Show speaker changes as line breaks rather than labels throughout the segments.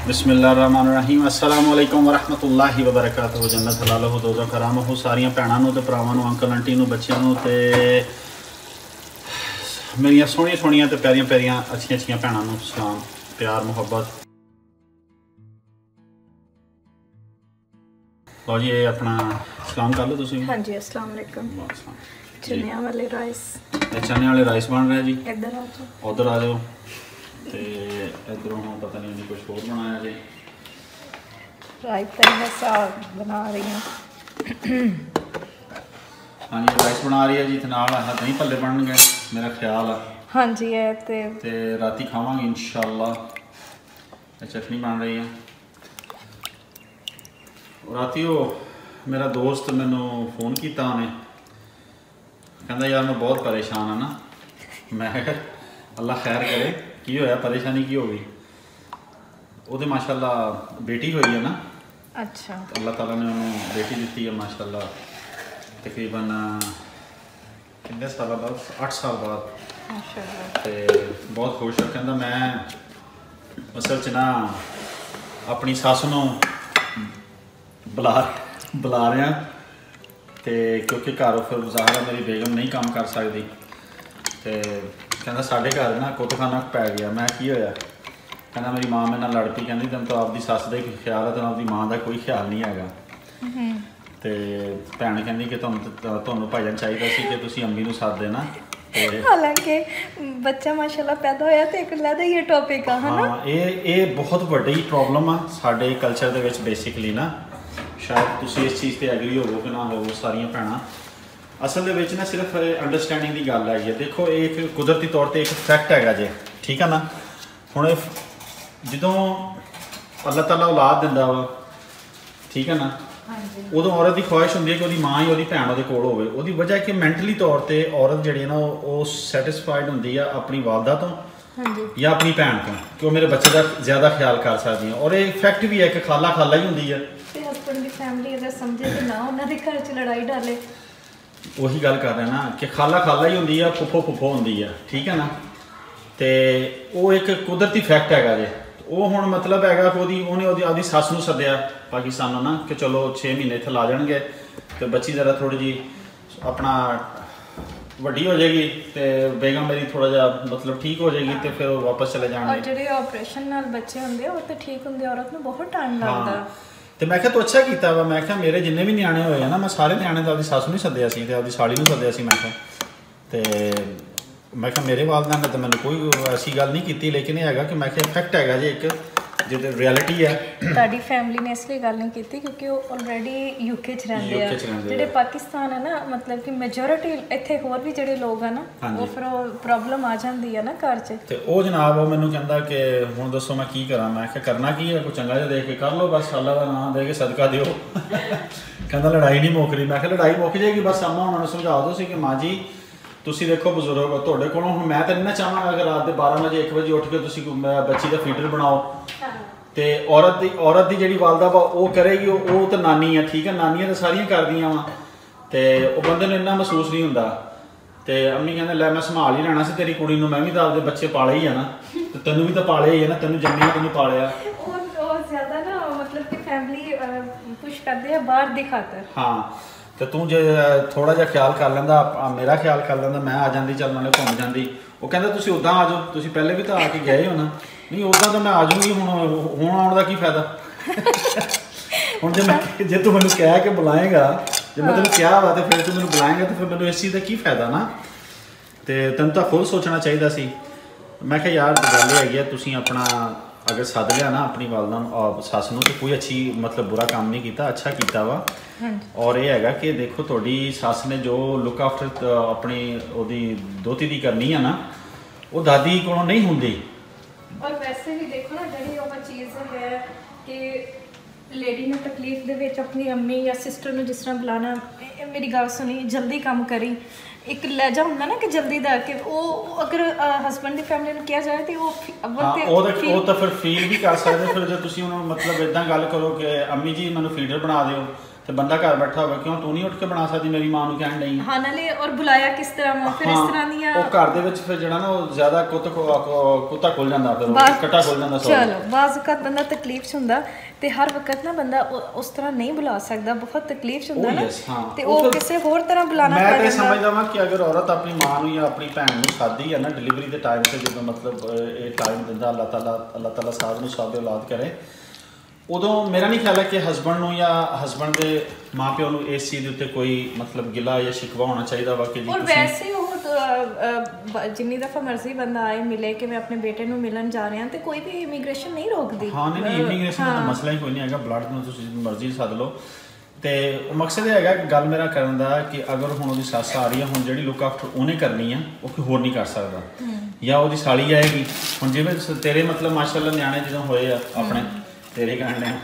बिस्मिल्लाहिर्रहमानिर्रहीम अस्सलाम वालेकुम वरहमतुल्लाहि वबरकातुहू। जन्नत हलालहू दोज़ख हरामहू। सारियां भैणां ते भरावां नूं, अंकल आंटी नूं, बच्चों नूं ते मेरियां सोहणियां सोहणियां ते प्यारियां प्यारियां अच्छियां अच्छियां भैणां नूं सलाम, प्यार, मुहब्बत। लो जी, ये अपना सलाम कर लो तुसीं।
हाँ जी, अस्सलाम वालेकुम। चने वाले राइस,
चने वाले राइस बन रहे जी।
इधर आ जाओ,
उधर आ जाओ। तो इधरों हम पता नहीं कुछ और बनाया जी।
रायता है, साग बना रही हूँ।
हाँ जी, राइस बना रही है जी। नाल दही भल्ले बन गए मेरा ख्याल है।
हाँ जी, है ते
राती खावांगे इंशाल्लाह। चटनी बन रही है। राती वो मेरा दोस्त मैनू फोन किया, उन्हें कहता यार मैं बहुत परेशान हाँ ना। मैं अल्लाह खैर करे, की होया, परेशानी की हो गई? वो माशाल्लाह बेटी हुई है ना।
अच्छा।
तो अल्लाह ताला ने उन्होंने बेटी दी है माशाल्लाह। तकरीबन कितने साल बाद? 8 साल बाद।
माशाल्लाह।
तो बहुत खुश है। कहता मैं असल च ना अपनी सस नूं बुला रहा, तो क्योंकि घर फिर ज़ाहिर है मेरी बेगम नहीं काम कर सकती। तो कहता साढ़े घर ना कुतखाना पै गया। मैं की होया? कहना मेरी माँ मेरे नाल लड़ पई, कहती तेन तो आपकी सस का ही ख्याल है, तेन आपकी माँ का कोई ख्याल नहीं है। तो भैन कहती कि तुहानू भाईजान चाहिए सी कि तुसीं अम्मी नूं सद देना।
हालांकि बच्चा माशाल्लाह पैदा होया तो एक अलग ही टॉपिक है ना।
हाँ, ये बहुत बड़ी प्रॉब्लम आ साडे कल्चर दे विच बेसिकली ना। शायद तुसीं इस चीज़ से एग्री होवो कि ना होवो सारियां भैणां। असल दे विच ना सिर्फ अंडरस्टैंडिंग की गल है। देखो एक कुदरती तौर पर एक फैक्ट है जे, ठीक है ना। हुण जदों अल्लाह ताला औलाद दिंदा वा, ठीक है ना, उदों औरत की ख्वाहिश होंदी है कि माँ ही वो भैन वो कोल होवे। उहदी वजह कि मैंटली तौर पर औरत जिहड़ी ना वो सैटिस्फाइड होंदी है अपनी वालदा तो या अपनी भैन तो कि वो मेरे बच्चे का ज़्यादा ख्याल कर सकती हैं। और ये फैक्ट भी है कि खाला खाला ही होंदी है।
हस्बैंड की फैमिली अगर समझे तो ना उन्होंने घर च लड़ाई डाले।
वही गल कर रहे हैं ना कि खाला खाला ही होंदी है, फुफो फुफो होंदी है, ठीक है ना। तो वो एक कुदरती फैक्ट है जे। वो हुण मतलब है कि उन्हें आपकी सस नूं सद्दिया पाकिस्तानों ना कि चलो 6 महीने इत्थे ला जाएंगे तो बच्ची ज़रा थोड़ी जी अपना वड्डी हो जाएगी, तो बेगम मेरी थोड़ा जा मतलब ठीक हो जाएगी, तो फिर वापस चले जाएंगे।
और जो ऑपरेशन नाल बच्चे होंगे वो तो ठीक होंगे, औरत नूं बहुत टाइम लगता।
तो मैं तू अच्छा किया वा। मैं मेरे जिन्ने भी न्याणे होए ना, मैं सारे न्याणे तो आपकी सस नूं सद्दिया सी ते आपकी साड़ी नूं सद्दिया सी। मैं मेरे वालदा ने तो मैंने कोई ऐसी गल नहीं की, लेकिन यह है कि मैं फैक्ट है जी, एक जो रियलिटी है।
ताड़ी फैमिली ने इसलिए गल नहीं की क्योंकि वो ऑलरेडी यूके च रहंदे आ। जेडे पाकिस्तान है ना, मतलब कि मेजोरिटी इत्थे होर भी जेडे लोग है ना, वो फिर प्रॉब्लम आ जाती है ना घर च।
ते ओ जनाब वो मैनू कहंदा कि हुण दसो मैं की करा। मैं करना की है, कोई चंगा जिहा देख के कर लो बस, अल्लाह दा नाम दे के सदका दिओ। कहंदा लड़ाई नहीं मुक रही। मैं लड़ाई मुक जाएगी बस, अम्मा उन्होंने समझा दो सी कि माँ जी तुसी देखो बजुर्ग हो, तुहाडे कोलों हुण मैं तो नहीं ना चाहांगा अगर रात के 12 बजे 1 बजे उठ के तुसी बच्ची का फीडर बनाओ। तो औरत की जी वालदा वा वो करेगी, वो तो नानी है, ठीक है, नानियां तो सारियां करदियां वा। तो बंदे नूं इन्ना महसूस नहीं होंदा। तो अम्मी कहंदे लै मैं संभाल ही लेना सी तेरी कुड़ी नूं, मैं भी तो आपदे बच्चे पाले ही है ना, तो तेनों भी तो पाले ही है ना, तेनों जम्मिया तेनों पालिया।
ज़्यादा ना मतलब कि फैमिली पुश करदे है बाहर दी खातर।
हाँ, तो तू जे थोड़ा जिहा ख्याल कर लैंदा, मेरा ख्याल कर लैंदा, मैं आ जाती, चल नाले घूम जाती। वो कहंदा तुसीं उदां आ जाओ, तुसीं पहले भी तो आके गए हो ना। नहीं उदां तो मैं आ जाऊँगी, हुण आउण दा की फायदा। हुण जे तू मैनूं कह के बुलाएगा, जे मैं तेनों कहा वा तो फिर तू मैनूं बुलाएगा, तो फिर मैनूं इस चीज़ का की फायदा ना। तो तैनूं तो खुद सोचना चाहिए सी। मैं कहा यार गल हैगी है, तुसीं अपना अगर सद लिया ना अपनी वालदा सस नूं, तो कोई अच्छी मतलब बुरा काम नहीं किया, अच्छा किया वा। और यह है कि देखो थोड़ी सस ने जो लुक आफ्टर अपनी ओदी दोती दी करनी है ना, वो दादी कोलों नहीं होंदी।
और वैसे भी देखो ना जी वो चीज़ है कि लेडी ने तकलीफ दे विच अपनी अम्मी या सिस्टर नूं जिस तरह बुलाना, मेरी गल सुनी, जल्दी काम करी, एक लहजा होंदा ना कि जल्दी दा कि वो अगर हस्बैंड की फैमिली नूं किया जाए तो वो तो
फिर फील भी कर सकते। फिर जो तुसीं उन्होंने मतलब इदां गल करो कि अम्मी जी मैनूं फीडर बना दिओ, ਤੇ ਬੰਦਾ ਘਰ ਬੈਠਾ ਹੋਵੇ, ਕਿਉਂ ਤੂੰ ਨਹੀਂ ਉੱਠ ਕੇ ਬਣਾ ਸਕਦੀ, ਮੇਰੀ ਮਾਂ ਨੂੰ ਕਹਿਣ ਡਈ
ਹਾਂ ਨਾਲੇ ਔਰ ਬੁਲਾਇਆ ਕਿਸ ਤਰ੍ਹਾਂ ਵਾ ਫਿਰ ਇਸ ਤਰ੍ਹਾਂ ਦੀਆਂ
ਉਹ ਘਰ ਦੇ ਵਿੱਚ ਫਿਰ ਜਿਹੜਾ ਨਾ ਉਹ ਜ਼ਿਆਦਾ ਕੁੱਤਾ ਖੁੱਲ ਜਾਂਦਾ, ਫਿਰ ਕੱਟਾ ਖੁੱਲ ਜਾਂਦਾ।
ਚਲੋ ਬਾਜ਼ ਵਕਤ ਬੰਦਾ ਤਕਲੀਫ 'ਚ ਹੁੰਦਾ ਤੇ ਹਰ ਵਕਤ ਨਾ ਬੰਦਾ ਉਸ ਤਰ੍ਹਾਂ ਨਹੀਂ ਬੁਲਾ ਸਕਦਾ, ਬਹੁਤ ਤਕਲੀਫ 'ਚ ਹੁੰਦਾ ਨਾ ਤੇ ਉਹ ਕਿਸੇ ਹੋਰ ਤਰ੍ਹਾਂ ਬੁਲਾਣਾ
ਮੈਂ ਤਾਂ ਸਮਝਦਾ ਵਾਂ ਕਿ ਅਗਰ ਔਰਤ ਆਪਣੀ ਮਾਂ ਨੂੰ ਜਾਂ ਆਪਣੀ ਭੈਣ ਨੂੰ ਸਾਦੀ ਹੈ ਨਾ ਡਿਲੀਵਰੀ ਦੇ ਟਾਈਮ ਤੇ, ਜਦੋਂ ਮਤਲਬ ਇਹ ਟਾਈਮ ਦਿੰਦਾ ਅੱਲਾਹ ਤਾਲਾ ਸਾਧ ਨੂੰ ਸਾਦੇ ਔਲਾਦ ਕਰੇ, ਉਦੋਂ ਮੇਰਾ ਨਹੀਂ ਖਿਆਲ ਹੈ ਕਿ ਹਸਬੈਂਡ ਨੂੰ ਜਾਂ ਹਸਬੈਂਡ ਦੇ ਮਾਂ ਪਿਓ ਨੂੰ ਇਸ ਚੀਜ਼ ਦੇ ਉੱਤੇ ਕੋਈ ਮਤਲਬ ਗਿਲਾ ਜਾਂ ਸ਼ਿਕਵਾ ਹੋਣਾ ਚਾਹੀਦਾ ਵਾ ਕਿ ਜੀ
ਤੁਸੀਂ ਵੈਸੇ ਉਹ ਜਿੰਨੀ ਦਫਾ ਮਰਜ਼ੀ ਬੰਦਾ ਆਏ ਮਿਲੇ ਕਿ ਮੈਂ ਆਪਣੇ ਬੇਟੇ ਨੂੰ ਮਿਲਣ ਜਾ ਰਿਹਾ ਤੇ ਕੋਈ ਵੀ ਇਮੀਗ੍ਰੇਸ਼ਨ ਨਹੀਂ ਰੋਕਦੀ।
ਹਾਂ ਨਹੀਂ ਇਮੀਗ੍ਰੇਸ਼ਨ ਦਾ ਮਸਲਾ ਹੀ ਕੋਈ ਨਹੀਂ ਹੈਗਾ, ਬਲੱਡ ਨੂੰ ਤੁਸੀਂ ਮਰਜ਼ੀ ਸੱਦ ਲਓ। ਤੇ ਉਹ ਮਕਸਦ ਇਹ ਹੈਗਾ ਗੱਲ ਮੇਰਾ ਕਰਨ ਦਾ ਕਿ ਅਗਰ ਹੁਣ ਉਹਦੀ ਸੱਸ ਆ ਰਹੀ ਹੈ, ਹੁਣ ਜਿਹੜੀ ਲੁੱਕ ਆਫਟਰ ਉਹਨੇ ਕਰਨੀ ਆ ਉਹ ਕੋਈ ਹੋਰ ਨਹੀਂ ਕਰ ਸਕਦਾ, ਜਾਂ ਉਹਦੀ ਸਾਲੀ ਆਏਗੀ। ਹੁਣ ਜਿਵੇਂ ਤੇਰੇ ਮਤਲਬ ਮਾਸ਼ਾਅੱਲਾ ਨਿਆਣੇ ਜਦੋਂ ਹੋਏ ਆ ਆਪਣੇ ਤੇਰੇ ਕਹਿਣੇ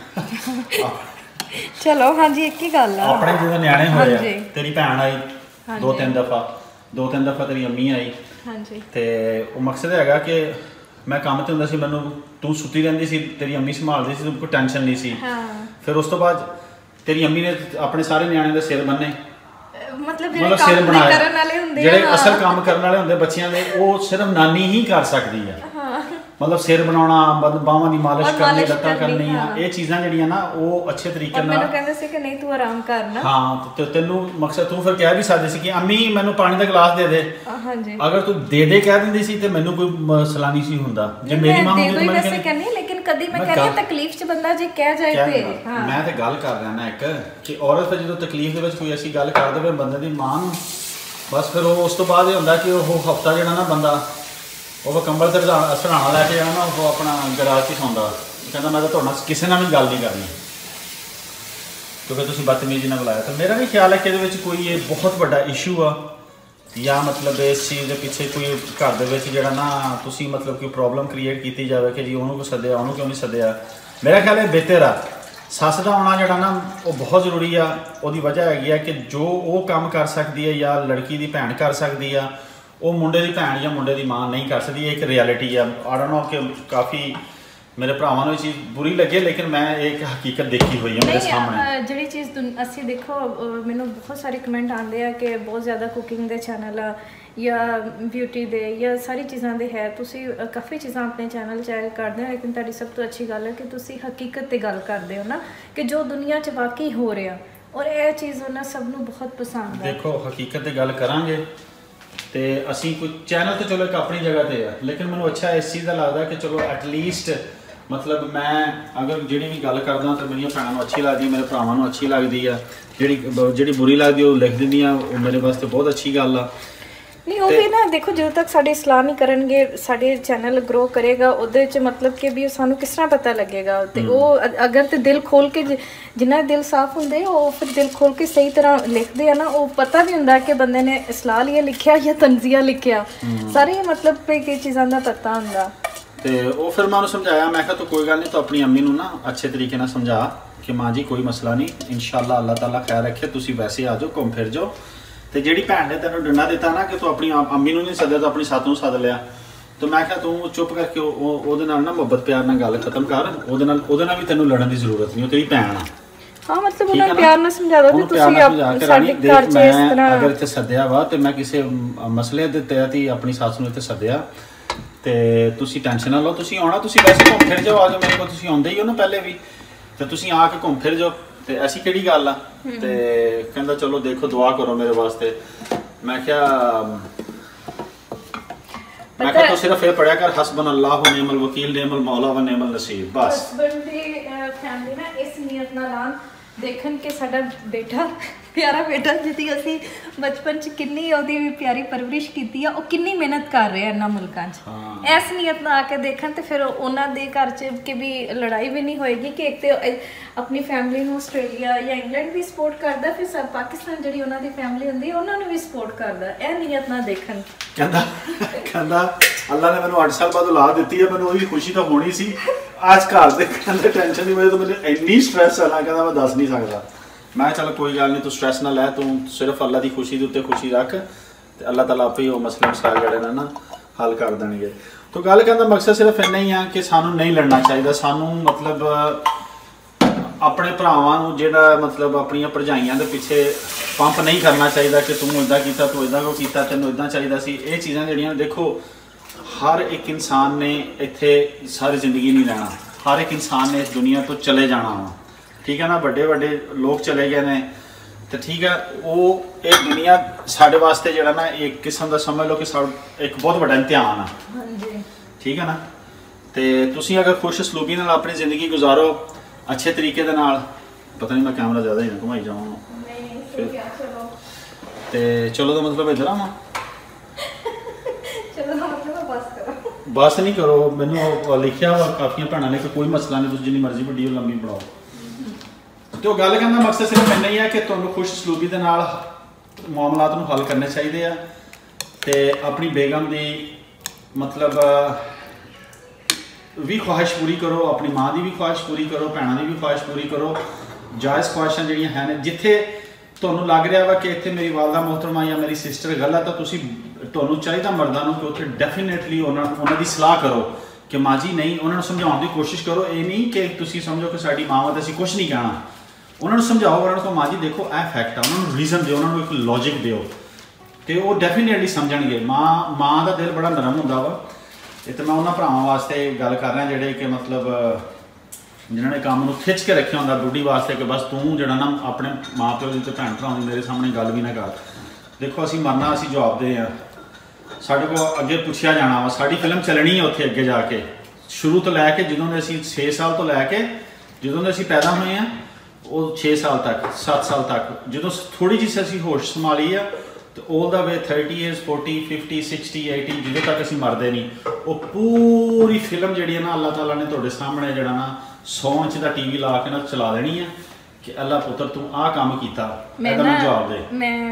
ਚਲੋ ਹਾਂਜੀ ਇੱਕ ਹੀ ਗੱਲ ਆ, ਆਪਣੇ
ਜਦੋਂ ਨਿਆਣੇ ਹੋਏ ਆ ਤੇਰੀ ਭੈਣ ਆਈ ਦੋ ਤਿੰਨ ਦਫਾ ਤੇਰੀ ਅੰਮੀ ਆਈ। ਹਾਂਜੀ ਤੇ ਉਹ ਮਕਸਦ ਹੈਗਾ ਕਿ ਮੈਂ ਕੰਮ ਤੇ ਹੁੰਦਾ ਸੀ, ਮੈਨੂੰ ਤੂੰ ਸੁੱਤੀ ਰਹਿੰਦੀ ਸੀ, ਤੇਰੀ ਅੰਮੀ ਸੰਭਾਲਦੀ ਸੀ, ਕੋਈ ਟੈਨਸ਼ਨ ਨਹੀਂ ਸੀ। ਫਿਰ ਉਸ ਤੋਂ ਬਾਅਦ ਤੇਰੀ ਅੰਮੀ ਨੇ ਆਪਣੇ ਸਾਰੇ ਨਿਆਣਿਆਂ ਦੇ ਸਿਰ ਬੰਨੇ, ਮਤਲਬ ਸਿਰ ਬਣਾਏ, ਜਿਹੜੇ ਅਸਲ ਕੰਮ ਕਰਨ ਵਾਲੇ ਹੁੰਦੇ ਬੱਚਿਆਂ ਦੇ ਉਹ ਸਿਰਫ ਨਾਨੀ ਹੀ ਕਰ ਸਕਦੀ ਆ। ਮਤਲਬ ਸਿਰ ਬਣਾਉਣਾ, ਬਾਹਾਂ ਦੀ ਮਾਲਿਸ਼ ਕਰਨੀ, ਲੱਤਾਂ ਕਰਨੀਆਂ, ਇਹ ਚੀਜ਼ਾਂ ਜਿਹੜੀਆਂ ਨਾ ਉਹ ਅੱਛੇ ਤਰੀਕੇ ਨਾਲ
ਮੈਨੂੰ ਕਹਿੰਦੇ ਸੀ ਕਿ ਨਹੀਂ ਤੂੰ ਆਰਾਮ ਕਰ ਨਾ।
ਹਾਂ ਤੇ ਤੈਨੂੰ ਮਕਸਦ ਤੂੰ ਫਿਰ ਕਹਿ ਵੀ ਸਕਦੀ ਸੀ ਕਿ ਅੰਮੀ ਮੈਨੂੰ ਪਾਣੀ ਦਾ ਗਲਾਸ ਦੇ ਦੇ। ਹਾਂਜੀ ਅਗਰ ਤੂੰ ਦੇ ਕਹਿ ਦਿੰਦੀ ਸੀ ਤੇ ਮੈਨੂੰ ਕੋਈ ਮਸਲਾ ਨਹੀਂ ਸੀ ਹੁੰਦਾ। ਜੇ ਮੇਰੀ ਮਾਂ ਹੁੰਦੀ ਤਾਂ ਮੈਂ
ਕਹਿੰਦੀ ਲੇਕਿਨ ਕਦੀ ਮੈਂ ਕਹਿੰਦੀ ਤਕਲੀਫ 'ਚ ਬੰਦਾ ਜੇ ਕਹਿ ਜਾਏ ਤੇ
ਮੈਂ ਤੇ ਗੱਲ ਕਰ ਰਿਹਾ ਨਾ ਇੱਕ ਕਿ ਔਰਤ ਜਦੋਂ ਤਕਲੀਫ ਦੇ ਵਿੱਚ ਕੋਈ ਐਸੀ ਗੱਲ ਕਰ ਦੇਵੇ ਬੰਦੇ ਦੀ ਮਾਂ ਨੂੰ, ਬਸ ਫਿਰ ਉਹ ਉਸ ਤੋਂ ਬਾਅਦ ਇਹ ਹੁੰਦਾ ਕਿ ਉਹ ਹਫਤਾ ਜਿਹੜਾ ਨਾ ਬੰਦਾ ਉਹ ਕੰਬਲ ਤੇ ਸਰਾਣਾ ਲੈ ਕੇ ਜਾਣਾ ਨਾ, ਉਹ ਆਪਣਾ ਗਰਾਜ 'ਚ ਸੌਂਦਾ, ਕਹਿੰਦਾ ਮੈਂ ਤਾਂ ਤੁਹਾਡੇ ਨਾਲ ਕਿਸੇ ਨਾਲ ਵੀ ਗੱਲ ਨਹੀਂ ਕਰਨੀ ਕਿਉਂਕਿ ਤੁਸੀਂ ਬਦਤਮੀਜ਼ੀ ਨਾਲ ਬੁਲਾਇਆ। ਤਾਂ ਮੇਰਾ ਵੀ ਖਿਆਲ ਹੈ ਕਿ ਇਹਦੇ ਵਿੱਚ ਕੋਈ ਇਹ ਬਹੁਤ ਵੱਡਾ ਇਸ਼ੂ ਆ, ਜਾਂ ਮਤਲਬ ਇਸ ਚੀਜ਼ ਦੇ ਪਿੱਛੇ ਕੋਈ ਘਰ ਦੇ ਵਿੱਚ ਜਿਹੜਾ ਨਾ ਤੁਸੀਂ ਮਤਲਬ ਕੋਈ ਪ੍ਰੋਬਲਮ ਕ੍ਰੀਏਟ ਕੀਤੀ ਜਾਵੇ ਕਿ ਜੀ ਉਹਨੂੰ ਕਿਉਂ ਸੱਦਿਆ, ਉਹਨੂੰ ਕਿਉਂ ਨਹੀਂ ਸੱਦਿਆ। ਮੇਰਾ ਖਿਆਲ ਹੈ ਬਿਹਤਰ ਆ ਸੱਸ ਦਾ ਆਉਣਾ ਜਿਹੜਾ ਨਾ ਉਹ ਬਹੁਤ ਜ਼ਰੂਰੀ ਆ। ਉਹਦੀ ਵਜ੍ਹਾ ਹੈਗੀ ਆ ਕਿ ਜੋ ਉਹ ਕੰਮ ਕਰ ਸਕਦੀ ਹੈ ਜਾਂ ਲੜਕੀ ਦੀ ਭੈਣ ਕਰ ਸਕਦੀ ਆ, ਉਹ ਮੁੰਡੇ ਦੀ ਭੈਣ ਜਾਂ ਮੁੰਡੇ ਦੀ ਮਾਂ ਨਹੀਂ ਕਰ ਸਕਦੀ। ਇਹ ਇੱਕ ਰਿਐਲਿਟੀ ਆ। ਆਈ ਡੋਨਟ ਨੋ ਕਿ ਕਾਫੀ ਮੇਰੇ ਭਰਾਵਾਂ ਨੂੰ ਇਹ ਚੀਜ਼ ਬੁਰੀ ਲੱਗੇ, ਲੇਕਿਨ ਮੈਂ ਇੱਕ ਹਕੀਕਤ ਦੇਖੀ ਹੋਈ ਹੈ ਮੇਰੇ ਸਾਹਮਣੇ।
ਜਿਹੜੀ ਚੀਜ਼ ਅਸੀਂ ਦੇਖੋ, ਮੈਨੂੰ ਬਹੁਤ ਸਾਰੇ ਕਮੈਂਟ ਆਉਂਦੇ ਆ ਕਿ ਬਹੁਤ ਜ਼ਿਆਦਾ ਕੁਕਿੰਗ ਦੇ ਚੈਨਲ ਆ ਜਾਂ ਬਿਊਟੀ ਦੇ ਜਾਂ ਸਾਰੀ ਚੀਜ਼ਾਂ ਦੇ ਹੈ, ਤੁਸੀਂ ਕਾਫੀ ਚੀਜ਼ਾਂ ਆਪਣੇ ਚੈਨਲ 'ਚ ਕਰਦੇ ਹੋ, ਲੇਕਿਨ ਤੁਹਾਡੀ ਸਭ ਤੋਂ ਅੱਛੀ ਗੱਲ ਹੈ ਕਿ ਤੁਸੀਂ ਹਕੀਕਤ 'ਤੇ ਗੱਲ ਕਰਦੇ ਹੋ ਨਾ, ਕਿ ਜੋ ਦੁਨੀਆ 'ਚ ਵਾਕਈ ਹੋ ਰਿਹਾ, ਔਰ ਇਹ ਚੀਜ਼ ਉਹਨਾਂ ਸਭ ਨੂੰ ਬਹੁਤ ਪਸੰਦ ਹੈ।
ਦੇਖੋ ਹਕੀਕਤ 'ਤੇ ਗੱਲ ਕਰਾਂਗੇ ਤੇ ਅਸੀਂ ਕੋਈ ਚੈਨਲ ਤੇ ਚਲੋ ਇੱਕ ਆਪਣੀ ਜਗ੍ਹਾ ਤੇ ਆ, ਲੇਕਿਨ ਮੈਨੂੰ ਅੱਛਾ ਇਸ ਚੀਜ਼ ਦਾ ਲੱਗਦਾ ਕਿ ਚਲੋ ਐਟਲੀਸਟ ਮਤਲਬ ਮੈਂ ਅਗਰ ਜਿਹੜੀ ਵੀ ਗੱਲ ਕਰਦਾ ਤਾਂ ਮੇਰੀਆਂ ਭੈਣਾਂ ਨੂੰ ਅੱਛੀ ਲੱਗਦੀ, ਮੇਰੇ ਭਰਾਵਾਂ ਨੂੰ ਅੱਛੀ ਲੱਗਦੀ ਆ, ਜਿਹੜੀ ਬੁਰੀ ਲੱਗਦੀ ਉਹ ਲਿਖ ਦਿੰਦੀਆਂ, ਉਹ ਮੇਰੇ ਵਾਸਤੇ ਬਹੁਤ ਅੱਛੀ ਗੱਲ ਆ।
ਨਹੀਂ ਉਹ ਵੀ ਨਾ ਦੇਖੋ, ਜਦੋਂ ਤੱਕ ਸਾਡੇ ਇਸਲਾਮ ਹੀ ਕਰਨਗੇ, ਸਾਡੇ ਚੈਨਲ ਗਰੋ ਕਰੇਗਾ, ਉਹਦੇ 'ਚ ਮਤਲਬ ਕਿ ਵੀ ਸਾਨੂੰ ਕਿਸ ਤਰ੍ਹਾਂ ਪਤਾ ਲੱਗੇਗਾ। ਤੇ ਉਹ ਅਗਰ ਤੇ ਦਿਲ ਖੋਲ ਕੇ, ਜਿਨ੍ਹਾਂ ਦੇ ਦਿਲ ਸਾਫ਼ ਹੁੰਦੇ ਉਹ ਫਿਰ ਦਿਲ ਖੋਲ ਕੇ ਸਹੀ ਤਰ੍ਹਾਂ ਲਿਖਦੇ ਆ ਨਾ, ਉਹ ਪਤਾ ਵੀ ਹੁੰਦਾ ਕਿ ਬੰਦੇ ਨੇ ਇਸਲਾਹ ਲਈ ਲਿਖਿਆ ਜਾਂ ਤਨਜ਼ੀਆ ਲਿਖਿਆ, ਸਾਰੇ ਮਤਲਬ ਕਿ ਚੀਜ਼ਾਂ ਦਾ ਪਤਾ ਹੁੰਦਾ।
ਤੇ ਉਹ ਫਿਰ ਮੈਂ ਉਹਨੂੰ ਸਮਝਾਇਆ, ਮੈਂ ਕਿਹਾ ਤੂੰ ਕੋਈ ਗੱਲ ਨਹੀਂ, ਤੂੰ ਆਪਣੀ ਅੰਮੀ ਨੂੰ ਨਾ ਅੱਛੇ ਤਰੀਕੇ ਨਾਲ ਸਮਝਾ ਕਿ ਮਾਂ ਜੀ ਕੋਈ ਮਸਲਾ ਨਹੀਂ, ਇਨਸ਼ਾਅੱਲਾ ਅੱਲਾਹ ਤਾਲਾ ਖੈਰ ਰੱਖੇ, ਤੁਸੀਂ ਵੈਸੇ ਆ ਜਾਓ, ਘੁੰਮ ਫਿਰ ਜਾਓ। ਤੇ ਜਿਹੜੀ ਭੈਣ ਨੇ ਤੈਨੂੰ ਡੰਡਾ ਦਿੱਤਾ ਨਾ ਕਿ ਤੂੰ ਆਪਣੀ ਅੰਮੀ ਨੂੰ ਨਹੀਂ ਸੱਦਿਆ, ਤੂੰ ਆਪਣੀ ਸੱਸ ਨੂੰ ਸੱਦ ਲਿਆ, ਤੇ ਮੈਂ ਕਿਹਾ ਤੂੰ ਚੁੱਪ ਕਰਕੇ ਉਹਦੇ ਨਾਲ ਨਾ ਮੁਹੱਬਤ ਪਿਆਰ ਨਾਲ ਗੱਲ ਖਤਮ ਕਰ, ਉਹਦੇ ਨਾਲ ਵੀ ਤੈਨੂੰ ਲੜਨ ਦੀ ਜ਼ਰੂਰਤ ਨਹੀਂ, ਉਹ ਤੇਰੀ ਭੈਣ ਆ।
ਹਾਂ ਮਤਲਬ ਉਹਨਾਂ ਪਿਆਰ ਨਾਲ ਸਮਝਾ ਦੋ ਕਿ ਤੁਸੀਂ ਸਾਡੇ ਘਰ 'ਚ ਇਸ ਤਰ੍ਹਾਂ
ਅਗਰ ਇੱਥੇ ਸੱਦਿਆ ਵਾ ਤੇ ਮੈਂ ਕਿਸੇ ਮਸਲੇ ਦੇ ਤਹਿਤ ਹੀ ਆਪਣੀ ਸੱਸ ਨੂੰ ਇੱਥੇ ਸੱਦਿਆ, ਤੇ ਤੁਸੀਂ ਟੈਨਸ਼ਨ ਨਾ ਲਓ, ਤੁਸੀਂ ਆਉਣਾ, ਤੁਸੀਂ ਵੈਸੇ ਘੁੰਮ ਫਿਰ ਜਾਓ, ਆ ਜਾਓ ਮੇਰੇ ਕੋਲ, ਤੁਸੀਂ ਆਉਂਦੇ ਹੀ ਹੋ ਨਾ ਪਹਿਲੇ ਵੀ, ਤੇ ਤੁਸੀਂ ਆ ਕੇ ਘੁੰਮ ਫਿਰ ਜਾਓ, ਤੇ ਐਸੀ ਕਿਹੜੀ ਗੱਲ ਆ। ਤੇ ਕਹਿੰਦਾ ਚਲੋ ਦੇਖੋ ਦੁਆ ਕਰੋ ਮੇਰੇ ਵਾਸਤੇ। ਮੈਂ ਕਿਹਾ ਤੂੰ ਸਿਰਫ ਇਹ ਪੜਿਆ ਕਰ ਹਸਬਨ ਅੱਲਾਹ व निअमल वकील निअमल मौला व निअमल नसीर, ਬਸ।
ਹਸਬੰਡ ਦੀ ਫੈਮਿਲੀ ਨਾ ਇਸ ਨੀਅਤ ਨਾਲ ਆਉਣ, ਦੇਖਣ ਕਿ ਸਾਡਾ ਬੇਟਾ, ਪਿਆਰਾ ਬੇਟਾ ਜਿਹਦੀ ਅਸੀਂ ਬਚਪਨ 'ਚ ਕਿੰਨੀ ਉਹਦੀ ਵੀ ਪਿਆਰੀ ਪਰਵਰਿਸ਼ ਕੀਤੀ ਆ, ਉਹ ਕਿੰਨੀ ਮਿਹਨਤ ਕਰ ਰਿਹਾ ਇਹਨਾਂ ਮੁਲਕਾਂ 'ਚ, ਇਸ ਨੀਅਤ ਨਾਲ ਆ ਕੇ ਦੇਖਣ, ਤੇ ਫਿਰ ਉਹਨਾਂ ਦੇ ਘਰ 'ਚ ਕਿ ਵੀ ਲੜਾਈ ਵੀ ਨਹੀਂ ਹੋਏਗੀ ਕਿ ਇੱਕ ਤੇ ਆਪਣੀ ਫੈਮਿਲੀ ਨੂੰ ਆਸਟ੍ਰੇਲੀਆ ਜਾਂ ਇੰਗਲੈਂਡ ਵੀ ਸਪੋਰਟ ਕਰਦਾ, ਫਿਰ ਸਭ ਪਾਕਿਸਤਾਨ ਜਿਹੜੀ ਉਹਨਾਂ ਦੀ ਫੈਮਿਲੀ ਹੁੰਦੀ ਉਹਨਾਂ ਨੂੰ ਵੀ ਸਪੋਰਟ ਕਰਦਾ, ਇਹ ਨੀਅਤ ਨਾਲ ਦੇਖਣ।
ਕਹਿੰਦਾ ਅੱਲਾ ਨੇ ਮੈਨੂੰ 8 ਸਾਲ ਬਾਅਦ ਔਲਾਦ ਦਿੱਤੀ ਹੈ, ਮੈਨੂੰ ਉਹਦੀ ਖੁਸ਼ੀ ਤਾਂ ਹੋਣੀ ਸੀ, ਅੱਜ ਘਰ ਦੇ ਕਹਿੰਦੇ ਟੈਨਸ਼ਨ ਦੀ ਵਜ੍ਹਾ ਤੋਂ ਮੈਨੂੰ ਇੰਨੀ ਸਟ੍ਰੈਸ ਆ, ਕਹਿੰਦਾ ਮੈਂ ਦੱਸ ਨਹੀਂ ਸਕਦਾ। ਮੈਂ ਚਲ ਕੋਈ ਗੱਲ ਨਹੀਂ, ਤੂੰ ਸਟ੍ਰੈਸ ਨਾ ਲੈ, ਤੂੰ ਸਿਰਫ ਅੱਲਾ ਦੀ ਖੁਸ਼ੀ ਦੇ ਉੱਤੇ ਖੁਸ਼ੀ ਰੱਖ, ਤੇ ਅੱਲਾ ਤਾਲਾ ਆਪੇ ਹੀ ਉਹ ਮਸਲੇ ਮਸਾਇਲ ਜਿਹੜੇ ਨੇ ਨਾ ਹੱਲ ਕਰ ਦੇਣਗੇ। ਤਾਂ ਗੱਲ ਕਰਨ ਦਾ ਮਕਸਦ ਸਿਰਫ ਇੰਨਾ ਹੀ ਆ ਕਿ ਸਾਨੂੰ ਨਹੀਂ ਲੜਨਾ ਚਾਹੀਦਾ, ਸਾਨੂੰ ਮਤਲਬ ਆਪਣੇ ਭਰਾਵਾਂ ਨੂੰ ਜਿਹੜਾ ਮਤਲਬ ਆਪਣੀਆਂ ਭਰਜਾਈਆਂ ਦੇ ਪਿੱਛੇ ਪੰਪ ਨਹੀਂ ਕਰਨਾ ਚਾਹੀਦਾ ਕਿ ਤੂੰ ਇੱਦਾਂ ਕੀਤਾ, ਤੂੰ ਇੱਦਾਂ ਕਿਉਂ ਕੀਤਾ, ਤੈਨੂੰ ਇੱਦਾਂ ਚਾਹੀਦਾ ਸੀ। ਇਹ ਚੀਜ਼ਾਂ ਜਿਹੜੀਆਂ ਦੇਖੋ, ਹਰ ਇੱਕ ਇਨਸਾਨ ਨੇ ਇੱਥੇ ਸਾਰੀ ਜ਼ਿੰਦਗੀ ਨਹੀਂ ਰਹਿਣਾ, ਹਰ ਇੱਕ ਇਨਸਾਨ ਨੇ ਇਸ ਦੁਨੀਆ ਤੋਂ ਚਲੇ ਜਾਣਾ ਵਾ, ਠੀਕ ਹੈ ਨਾ। ਵੱਡੇ ਵੱਡੇ ਲੋਕ ਚਲੇ ਗਏ ਨੇ ਤੇ ਠੀਕ ਹੈ, ਉਹ ਇਹ ਦੁਨੀਆ ਸਾਡੇ ਵਾਸਤੇ ਜਿਹੜਾ ਨਾ ਇੱਕ ਕਿਸਮ ਦਾ ਸਮਝ ਲਓ ਕਿ ਇੱਕ ਬਹੁਤ ਵੱਡਾ ਇਮਤਿਹਾਨ ਆ, ਠੀਕ ਹੈ ਨਾ। ਤੇ ਤੁਸੀਂ ਅਗਰ ਖੁਸ਼ ਸਲੂਕੀ ਨਾਲ ਆਪਣੀ ਜ਼ਿੰਦਗੀ ਗੁਜ਼ਾਰੋ ਅੱਛੇ ਤਰੀਕੇ ਦੇ ਨਾਲ, ਪਤਾ ਨਹੀਂ ਮੈਂ ਕੈਮਰਾ ਜ਼ਿਆਦਾ ਹੀ ਨਾ ਘੁਮਾਈ ਜਾਵਾਂ ਤੇ ਚਲੋ ਦਾ ਮਤਲਬ ਇੱਧਰ ਆਵਾਂ, ਬਸ ਨਹੀਂ ਕਰੋ। ਮੈਨੂੰ ਲਿਖਿਆ ਵਾ ਕਾਫੀਆਂ ਭੈਣਾਂ ਨੇ ਕਿ ਕੋਈ ਮਸਲਾ ਨਹੀਂ, ਤੁਸੀਂ ਜਿੰਨੀ ਮਰਜ਼ੀ ਵੀਡੀਓ ਲੰਮੀ ਬਣਾਓ। ਤੇ ਉਹ ਗੱਲ ਕਹਿੰਦਾ ਮਕਸਦ ਸਿਰਫ ਇੰਨਾ ਹੀ ਹੈ ਕਿ ਤੁਹਾਨੂੰ ਖੁਸ਼ ਸਲੂਕੀ ਦੇ ਨਾਲ ਮਾਮਲਾਤ ਨੂੰ ਹੱਲ ਕਰਨੇ ਚਾਹੀਦੇ ਆ ਤੇ ਆਪਣੀ ਬੇਗਮ ਦੀ ਮਤਲਬ ਵੀ ਖੁਆਇਸ਼ ਪੂਰੀ ਕਰੋ, ਆਪਣੀ ਮਾਂ ਦੀ ਵੀ ਖੁਆਇਸ਼ ਪੂਰੀ ਕਰੋ, ਭੈਣਾਂ ਦੀ ਵੀ ਖੁਆਇਸ਼ ਪੂਰੀ ਕਰੋ। ਜਾਇਜ਼ ਖੁਆਇਸ਼ਾਂ ਜਿਹੜੀਆਂ ਹਨ, ਜਿੱਥੇ ਤੁਹਾਨੂੰ ਲੱਗ ਰਿਹਾ ਵਾ ਕਿ ਇੱਥੇ ਮੇਰੀ ਵਾਲਦਾ ਮੁਹਤਰਮਾ ਜਾਂ ਮੇਰੀ ਸਿਸਟਰ ਗਲਤ ਆ, ਤੁਸੀਂ ਤੁਹਾਨੂੰ ਚਾਹੀਦਾ ਮਰਦਾਂ ਨੂੰ ਕਿ ਉੱਥੇ ਡੈਫੀਨੇਟਲੀ ਉਹਨਾਂ ਦੀ ਸਲਾਹ ਕਰੋ ਕਿ ਮਾਂ ਜੀ ਨਹੀਂ, ਉਹਨਾਂ ਨੂੰ ਸਮਝਾਉਣ ਦੀ ਕੋਸ਼ਿਸ਼ ਕਰੋ। ਇਹ ਨਹੀਂ ਕਿ ਤੁਸੀਂ ਸਮਝੋ ਕਿ ਸਾਡੀ ਮਾਂ ਵਾ ਤੇ ਅਸੀਂ ਕੁਝ ਨਹੀਂ ਕਹਿਣਾ। ਉਹਨਾਂ ਨੂੰ ਸਮਝਾਓ, ਉਹਨਾਂ ਨੂੰ ਕਹੋ ਮਾਂ ਜੀ ਦੇਖੋ ਇਹ ਫੈਕਟ ਆ, ਉਹਨਾਂ ਨੂੰ ਰੀਜ਼ਨ ਦਿਓ, ਉਹਨਾਂ ਨੂੰ ਇੱਕ ਲੌਜਿਕ ਦਿਓ ਤੇ ਉਹ ਡੈਫੀਨੇਟਲੀ ਸਮਝਣਗੇ। ਮਾਂ ਦਾ ਦਿਲ ਬੜਾ ਨਰਮ ਹੁੰਦਾ ਵਾ। ਇਹ ਤਾਂ ਮੈਂ ਉਹਨਾਂ ਭਰਾਵਾਂ ਵਾਸਤੇ ਗੱਲ ਕਰ ਰਿਹਾ ਜਿਹੜੇ ਕਿ ਮਤਲਬ ਜਿਨ੍ਹਾਂ ਨੇ ਕੰਮ ਨੂੰ ਖਿੱਚ ਕੇ ਰੱਖਿਆ ਹੁੰਦਾ ਬੁੱਢੀ ਵਾਸਤੇ ਕਿ ਬਸ ਤੂੰ ਜਿਹੜਾ ਨਾ ਆਪਣੇ ਮਾਂ ਪਿਓ ਦੀ ਤੇ ਭੈਣ ਭਰਾਵਾਂ ਦੀ ਮੇਰੇ ਸਾਹਮਣੇ ਗੱਲ ਵੀ ਨਾ ਕਰ। ਦੇਖੋ ਅਸੀਂ ਮਰਨਾ, ਅਸੀਂ ਜਵਾਬ ਦੇ ਆ, ਸਾਡੇ ਕੋਲ ਅੱਗੇ ਪੁੱਛਿਆ ਜਾਣਾ ਵਾ, ਸਾਡੀ ਫਿਲਮ ਚੱਲਣੀ ਹੈ ਉੱਥੇ ਅੱਗੇ ਜਾ ਕੇ। ਸ਼ੁਰੂ ਤੋਂ ਲੈ ਕੇ ਜਦੋਂ ਦੇ ਅਸੀਂ 6 ਸਾਲ ਤੋਂ ਲੈ ਕੇ ਜਦੋਂ ਦੇ ਅਸੀਂ ਪੈਦਾ ਹੋਏ ਆ, ਉਹ 6 ਸਾਲ ਤੱਕ 7 ਸਾਲ ਤੱਕ ਜਦੋਂ ਥੋੜ੍ਹੀ ਜਿਹੀ ਅਸੀਂ ਹੋਸ਼ ਸੰਭਾਲੀ ਆ ਤੇ ਆਲ ਦਾ ਵੇ 30 years 40 50 60 80 ਜਦੋਂ ਤੱਕ ਅਸੀਂ ਮਰਦੇ ਨਹੀਂ, ਉਹ ਪੂਰੀ ਫਿਲਮ ਜਿਹੜੀ ਹੈ ਨਾ ਅੱਲਾਹ ਤਾਲਾ ਨੇ ਤੁਹਾਡੇ ਸਾਹਮਣੇ ਜਿਹੜਾ ਨਾ 100 ਇੰਚ ਦਾ ਟੀਵੀ ਲਾ ਕੇ ਨਾ ਚਲਾ ਦੇਣੀ ਆ ਕਿ ਅੱਲਾ ਪੁੱਤਰ ਤੂੰ ਆਹ ਕੰਮ ਕੀਤਾ, ਇਹਦਾ ਮੈਨੂੰ ਜਵਾਬ ਦੇ।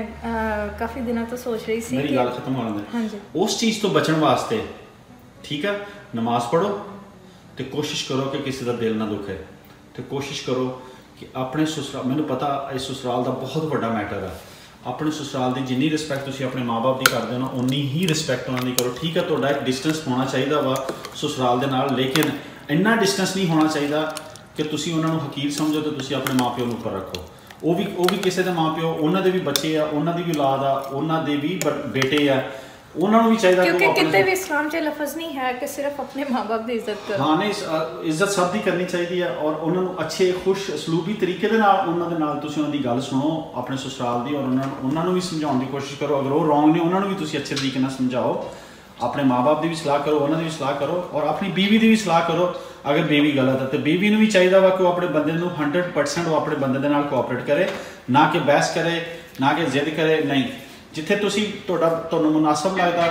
ਮੈਂ ਕਾਫੀ ਦਿਨਾਂ ਤੋਂ ਸੋਚ ਰਹੀ ਸੀ,
ਮੇਰੀ ਗੱਲ ਖਤਮ ਹੋਣ ਦੇ, ਉਸ ਚੀਜ਼ ਤੋਂ ਬਚਣ ਵਾਸਤੇ ਠੀਕ ਹੈ ਨਮਾਜ਼ ਪੜ੍ਹੋ ਤੇ ਕੋਸ਼ਿਸ਼ ਕਰੋ ਕਿ ਕਿਸੇ ਦਾ ਦਿਲ ਨਾ ਦੁਖੇ ਤੇ ਕੋਸ਼ਿਸ਼ ਕਰੋ ਕਿ ਆਪਣੇ ਸਸੁਰਾਲ, ਮੈਨੂੰ ਪਤਾ ਇਸ ਸਸੁਰਾਲ ਦਾ ਬਹੁਤ ਵੱਡਾ ਮੈਟਰ ਆ, ਆਪਣੇ ਸਸੁਰਾਲ ਦੀ ਜਿੰਨੀ ਰਿਸਪੈਕਟ ਤੁਸੀਂ ਆਪਣੇ ਮਾਂ-ਬਾਪ ਦੀ ਕਰਦੇ ਹੋ ਨਾ ਉਨੀ ਹੀ ਰਿਸਪੈਕਟ ਉਹਨਾਂ ਦੀ ਕਰੋ। ਠੀਕ ਹੈ ਤੁਹਾਡਾ ਇੱਕ ਡਿਸਟੈਂਸ ਹੋਣਾ ਚਾਹੀਦਾ ਵਾ ਸਸੁਰਾਲ ਦੇ ਨਾਲ, ਲੇਕਿਨ ਇੰਨਾ ਡਿਸਟੈਂਸ ਨਹੀਂ ਹੋਣਾ ਚਾਹੀਦਾ ਕਿ ਤੁਸੀਂ ਉਹਨਾਂ ਨੂੰ ਹਕੀਰ ਸਮਝੋ ਤੇ ਤੁਸੀਂ ਆਪਣੇ ਮਾਂ-ਪਿਓ ਨੂੰ ਉੱਪਰ ਰੱਖੋ। ਉਹ ਵੀ ਕਿਸੇ ਦੇ ਮਾਂ-ਪਿਓ, ਉਹਨਾਂ ਦੇ ਵੀ ਬੱਚੇ ਆ, ਉਹਨਾਂ ਦੀ ਵੀ ਔਲਾਦ ਆ, ਉਹਨਾਂ ਦੇ ਵੀ ਬੇਟੇ ਆ, ਉਹਨਾਂ ਨੂੰ ਵੀ ਚਾਹੀਦਾ
ਕਿਉਂਕਿ ਕਿਤੇ ਵੀ ਇਸਲਾਮ 'ਚ ਲਫ਼ਜ਼ ਨਹੀਂ ਹੈ ਕਿ ਸਿਰਫ ਆਪਣੇ ਮਾਂ-ਬਾਪ ਦੀ ਇੱਜ਼ਤ ਕਰੋ।
ਹਾਂ ਨਹੀਂ, ਇੱਜ਼ਤ ਸਭ ਦੀ ਕਰਨੀ ਚਾਹੀਦੀ ਹੈ ਔਰ ਉਹਨਾਂ ਨੂੰ ਅੱਛੇ ਖੁਸ਼ ਸਲੂਕੀ ਤਰੀਕੇ ਦੇ ਨਾਲ ਉਹਨਾਂ ਦੇ ਨਾਲ ਤੁਸੀਂ ਉਹਨਾਂ ਦੀ ਗੱਲ ਸੁਣੋ ਆਪਣੇ ਸਸੁਰਾਲ ਦੀ, ਔਰ ਉਹਨਾਂ ਨੂੰ ਵੀ ਸਮਝਾਉਣ ਦੀ ਕੋਸ਼ਿਸ਼ ਕਰੋ। ਅਗਰ ਉਹ ਰੋਂਗ ਨੇ ਉਹਨਾਂ ਨੂੰ ਵੀ ਤੁਸੀਂ ਅੱਛੇ ਤਰੀਕੇ ਨਾਲ ਸਮਝਾਓ। ਆਪਣੇ ਮਾਂ-ਬਾਪ ਦੀ ਵੀ ਸਲਾਹ ਕਰੋ, ਉਹਨਾਂ ਦੀ ਵੀ ਸਲਾਹ ਕਰੋ ਔਰ ਆਪਣੀ ਬੀਵੀ ਦੀ ਵੀ ਸਲਾਹ ਕਰੋ। ਅਗਰ ਬੀਵੀ ਗਲਤ ਹੈ ਤਾਂ ਬੀਵੀ ਨੂੰ ਵੀ ਚਾਹੀਦਾ ਵਾ ਕਿ ਉਹ ਆਪਣੇ ਬੰਦੇ ਨੂੰ 100% ਉਹ ਆਪਣੇ ਬੰਦੇ ਦੇ ਨਾਲ ਕੋਆਪਰੇਟ ਕਰੇ, ਨਾ ਕਿ ਬਹਿਸ ਕਰੇ, ਨਾ ਕਿ ਜ਼ਿੱਦ ਕਰੇ। ਨਹੀਂ, ਜਿੱਥੇ ਤੁਹਾਨੂੰ ਮੁਨਾਸਬ ਲੱਗਦਾ